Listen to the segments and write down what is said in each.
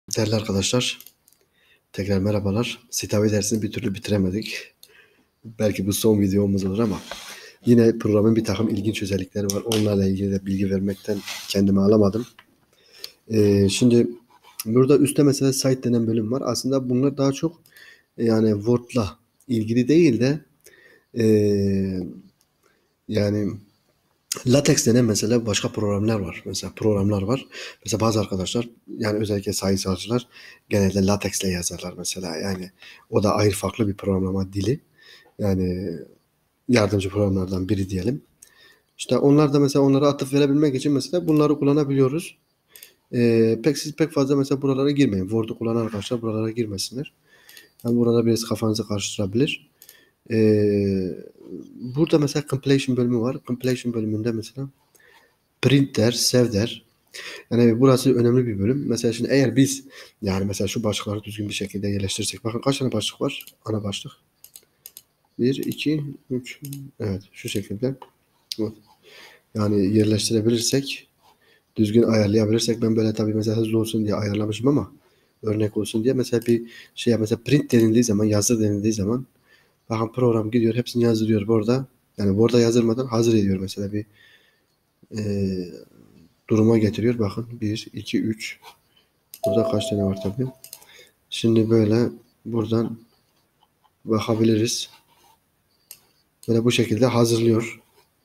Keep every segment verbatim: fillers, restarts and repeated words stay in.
Değerli arkadaşlar, tekrar merhabalar. Citavi dersini bir türlü bitiremedik. Belki bu son videomuz olur ama yine programın bir takım ilginç özellikleri var. Onlarla ilgili de bilgi vermekten kendimi alamadım. Ee, şimdi burada üstte mesela site denen bölüm var. Aslında bunlar daha çok yani Word'la ilgili değil de ee, yani LaTeX denen mesela başka programlar var. Mesela programlar var. Mesela bazı arkadaşlar yani özellikle sayısalcılar genelde LaTeX ile yazarlar mesela. Yani o da ayrı farklı bir programlama dili. Yani yardımcı programlardan biri diyelim. İşte onlar da mesela onlara atıf verebilmek için mesela bunları kullanabiliyoruz. Ee, pek siz pek fazla mesela buralara girmeyin. Word'u kullanan arkadaşlar buralara girmesinler. Yani burada biraz kafanızı karıştırabilir. Ee, burada mesela compilation bölümü var. Compilation bölümünde mesela print der, save der. Yani burası önemli bir bölüm. Mesela şimdi eğer biz yani mesela şu başlıkları düzgün bir şekilde yerleştirirsek. Bakın kaç tane başlık var? Ana başlık. Bir, iki, üç. Evet şu şekilde. Evet. Yani yerleştirebilirsek, düzgün ayarlayabilirsek, ben böyle tabii mesela hızlı olsun diye ayarlamışım ama örnek olsun diye mesela bir şey mesela print denildiği zaman, yazdır denildiği zaman bakın program gidiyor hepsini yazdırıyor burada. Yani burada yazdırmadan hazır ediyor mesela bir e, duruma getiriyor. Bakın bir, iki, üç. Burada kaç tane var tabii. Şimdi böyle buradan bakabiliriz. Böyle bu şekilde hazırlıyor.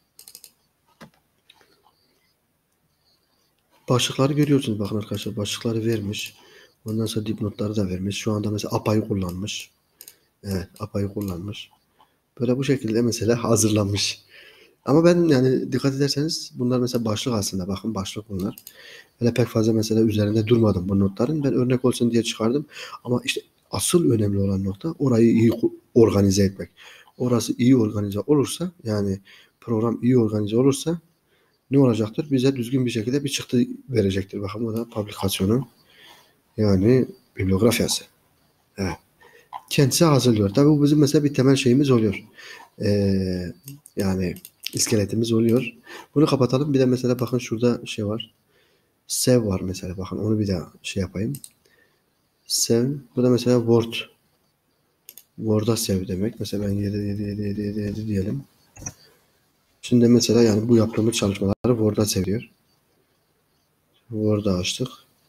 Başlıkları görüyorsunuz bakın arkadaşlar. Başlıkları vermiş. Ondan sonra dipnotları da vermiş. Şu anda mesela APA'yı kullanmış. Evet, APA'yı kullanmış. Böyle bu şekilde mesela hazırlanmış. Ama ben yani dikkat ederseniz bunlar mesela başlık aslında. Bakın başlık bunlar. Böyle pek fazla mesela üzerinde durmadım bu notların. Ben örnek olsun diye çıkardım. Ama işte asıl önemli olan nokta orayı iyi organize etmek. Orası iyi organize olursa yani program iyi organize olursa ne olacaktır? Bize düzgün bir şekilde bir çıktı verecektir. Bakın bu da publikasyonu yani bibliografyası. Evet. Kendisi hazırlıyor. Tabii bu bizim mesela bir temel şeyimiz oluyor. Ee, yani iskeletimiz oluyor. Bunu kapatalım. Bir de mesela bakın şurada şey var. Save var mesela. Bakın onu bir daha şey yapayım. Save. Bu da mesela Word. Word'a save demek. Mesela ben yedi yedi yedi yedi yedi yedi diyelim. Şimdi mesela yani bu yaptığımız çalışmaları Word'a seviyor. Word'a açtık.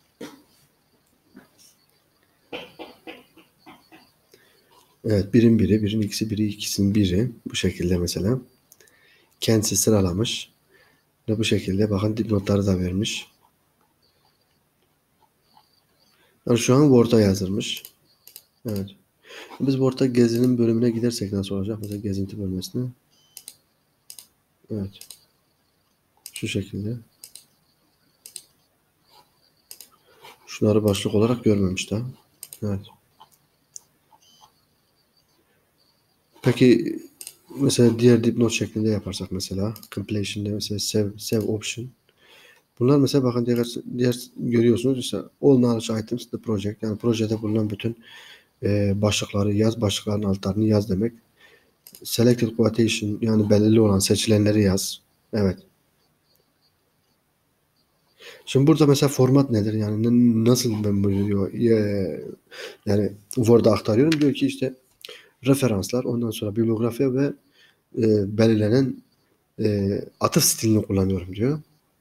Evet birin biri, birin ikisi, biri ikisinin biri. Bu şekilde mesela. Kendisi sıralamış. Ve bu şekilde bakın dipnotları da vermiş. Yani şu an Word'a yazdırmış. Evet. Biz Word'a gezinin bölümüne gidersek nasıl olacak? Mesela gezinti bölmesine. Evet. Şu şekilde. Şunları başlık olarak görmemiş daha. Evet. Peki mesela diğer dipnot şeklinde yaparsak mesela completion'da mesela save, save option. Bunlar mesela bakın diğer, diğer görüyorsunuz işte all knowledge items the project yani projede bulunan bütün e, başlıkları yaz, başlıkların altlarını yaz demek. Selected quotation yani belirli olan seçilenleri yaz. Evet. Şimdi burada mesela format nedir? Yani n- nasıl ben bunu diyor e, yani Word'a aktarıyorum diyor ki işte referanslar ondan sonra bibliografya ve e, belirlenen e, atıf stilini kullanıyorum diyor.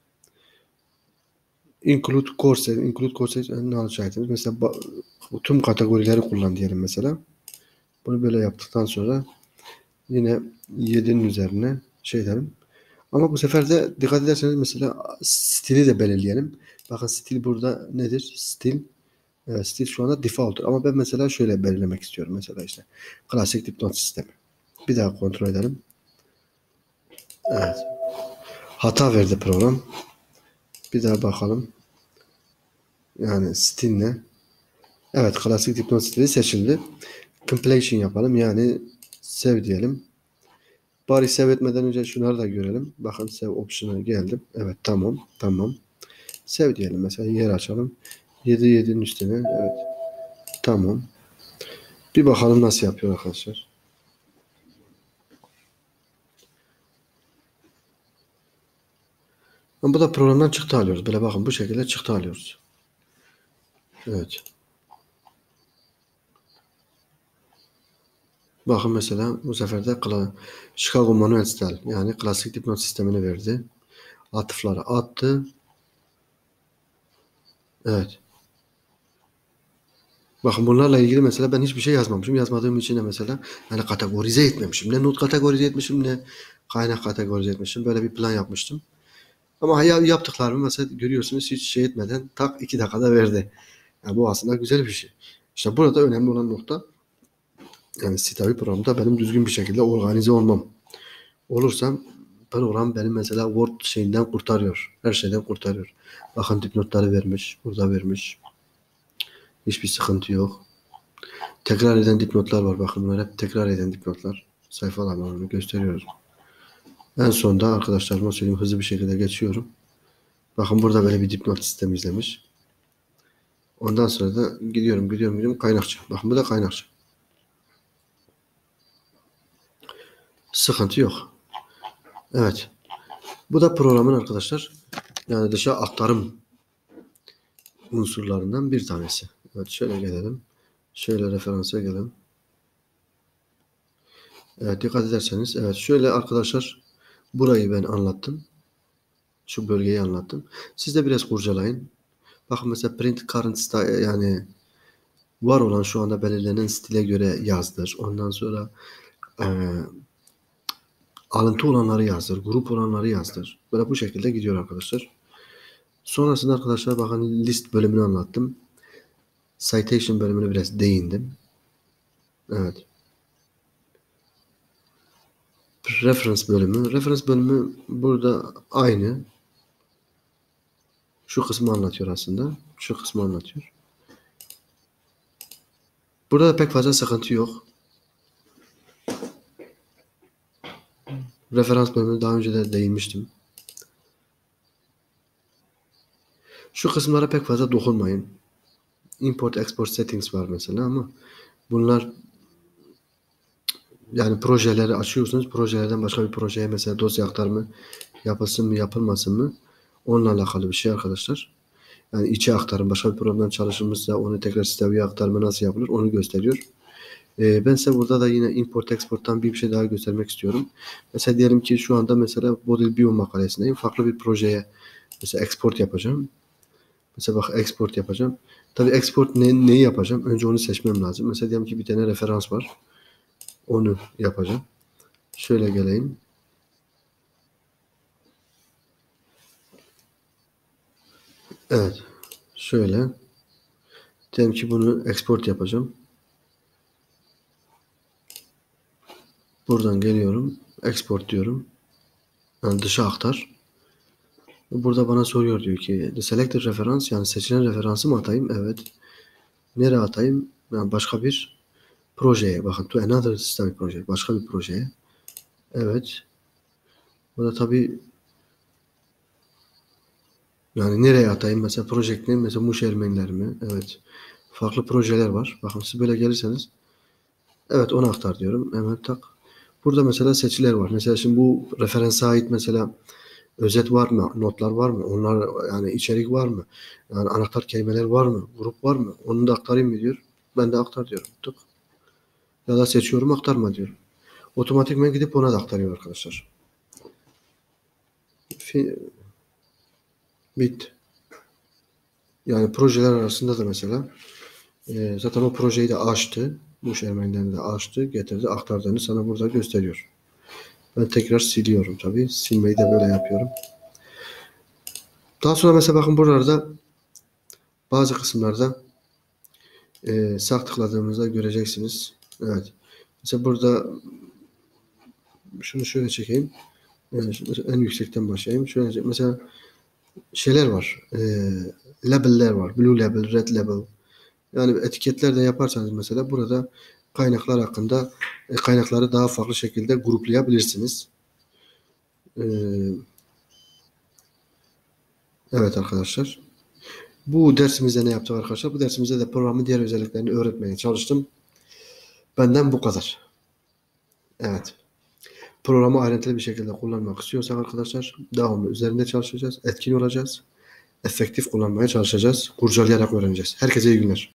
Include course, include courses and knowledge items. Mesela ba- tüm kategorileri kullan diyelim mesela. Bunu böyle yaptıktan sonra yine yedinin üzerine şey derim. Ama bu sefer de dikkat ederseniz mesela stili de belirleyelim. Bakın stil burada nedir? Stil evet, stil şu anda default'tur. Ama ben mesela şöyle belirlemek istiyorum. Mesela işte klasik dipnot sistemi. Bir daha kontrol edelim. Evet. Hata verdi program. Bir daha bakalım. Yani stil ne? Evet klasik dipnot stili seçildi. Completion yapalım. Yani save diyelim. Bari save etmeden önce şunları da görelim. Bakın save option'a geldim. Evet tamam. Tamam. Save diyelim. Mesela yer açalım. yedi yedinin üstüne. Evet. Tamam. Bir bakalım nasıl yapıyor arkadaşlar. Bu da programdan çıktı alıyoruz. Böyle bakın bu şekilde çıktı alıyoruz. Evet. Bakın mesela bu sefer de Kla- Chicago Manual Style yani klasik dipnot sistemini verdi. Atıfları attı. Evet. Bakın bunlarla ilgili mesela ben hiçbir şey yazmamışım. Yazmadığım için de mesela hani kategorize etmemişim. Ne not kategorize etmişim ne kaynak kategorize etmişim. Böyle bir plan yapmıştım. Ama ya- yaptıklarımı mesela görüyorsunuz hiç şey etmeden tak iki dakikada verdi. Yani bu aslında güzel bir şey. İşte burada önemli olan nokta yani Citavi programda benim düzgün bir şekilde organize olmam. Olursam program beni mesela Word şeyinden kurtarıyor. Her şeyden kurtarıyor. Bakın dipnotları vermiş. Burada vermiş. Hiçbir sıkıntı yok. Tekrar eden dipnotlar var. Bakın bunlar hep tekrar eden dipnotlar. Sayfalarını gösteriyoruz. En sonda arkadaşlarıma söyleyeyim hızlı bir şekilde geçiyorum. Bakın burada böyle bir dipnot sistemi izlemiş. Ondan sonra da gidiyorum gidiyorum gidiyorum kaynakçı. Bakın bu da kaynakçı. Sıkıntı yok. Evet. Bu da programın arkadaşlar yani dışa aktarım unsurlarından bir tanesi. Evet şöyle gelelim. Şöyle referansa gelelim. Evet dikkat ederseniz evet şöyle arkadaşlar burayı ben anlattım. Şu bölgeyi anlattım. Siz de biraz kurcalayın. Bakın mesela print current style yani var olan şu anda belirlenen stile göre yazdır. Ondan sonra e, alıntı olanları yazdır. Grup olanları yazdır. Böyle bu şekilde gidiyor arkadaşlar. Sonrasında arkadaşlar bakın list bölümünü anlattım. Citation bölümüne biraz değindim. Evet. Reference bölümü. Reference bölümü burada aynı. Şu kısmı anlatıyor aslında. Şu kısmı anlatıyor. Burada da pek fazla sıkıntı yok. Referans bölümüne daha önce de değinmiştim. Şu kısımlara pek fazla dokunmayın. Import export settings var mesela ama bunlar yani projeleri açıyorsunuz. Projelerden başka bir projeye mesela dosya aktarımı yapılsın mı yapılmasın mı? Onunla alakalı bir şey arkadaşlar. Yani içe aktarım başka bir programdan çalışılmışsa onu tekrar sisteme aktarımı nasıl yapılır onu gösteriyor. Ee, ben size burada da yine import export'tan bir şey daha göstermek istiyorum. Mesela diyelim ki şu anda mesela Bodil Bio makalesindeyim. Farklı bir projeye mesela export yapacağım. Mesela bak export yapacağım. Tabii export ne, neyi yapacağım? Önce onu seçmem lazım. Mesela diyelim ki bir tane referans var. Onu yapacağım. Şöyle geleyim. Evet. Şöyle. Diyelim ki bunu export yapacağım. Buradan geliyorum. Export diyorum. Yani dışa aktar. Burada bana soruyor diyor ki the selected referans yani seçilen referansı mı atayım? Evet. Nereye atayım? Yani başka bir projeye. Bakın to another system project. Başka bir projeye. Evet. Bu da tabii yani nereye atayım? Mesela project name. Mesela Muş Ermeniler mi? Evet. Farklı projeler var. Bakın siz böyle gelirseniz evet onu aktar diyorum. Hemen tak. Burada mesela seçiler var. Mesela şimdi bu referansa ait mesela özet var mı? Notlar var mı? Onlar yani içerik var mı? Yani anahtar kelimeler var mı? Grup var mı? Onu da aktarayım mı diyor. Ben de aktar diyorum. Tık. Ya da seçiyorum aktarma diyorum. Otomatikman gidip ona da aktarıyor arkadaşlar. Fi- Bit. Yani projeler arasında da mesela e, zaten o projeyi de açtı. Bu Ermenilerini de açtı. Getirdi. Aktardığını sana burada gösteriyor. Ben tekrar siliyorum tabii. Silmeyi de böyle yapıyorum. Daha sonra mesela bakın buralarda bazı kısımlarda e, sağ tıkladığımızda göreceksiniz. Evet. Mesela burada şunu şöyle çekeyim. Yani en yüksekten başlayayım. Şöyle mesela şeyler var. E, label'ler var. Blue label, red label. Yani etiketler de yaparsanız mesela burada kaynaklar hakkında e, kaynakları daha farklı şekilde gruplayabilirsiniz. E, evet arkadaşlar. Bu dersimizde ne yaptık arkadaşlar? Bu dersimizde de programın diğer özelliklerini öğretmeye çalıştım. Benden bu kadar. Evet. Programı ayrıntılı bir şekilde kullanmak istiyorsak arkadaşlar devamlı üzerinde çalışacağız. Etkin olacağız. efektif kullanmaya çalışacağız. Kurcalayarak öğreneceğiz. Herkese iyi günler.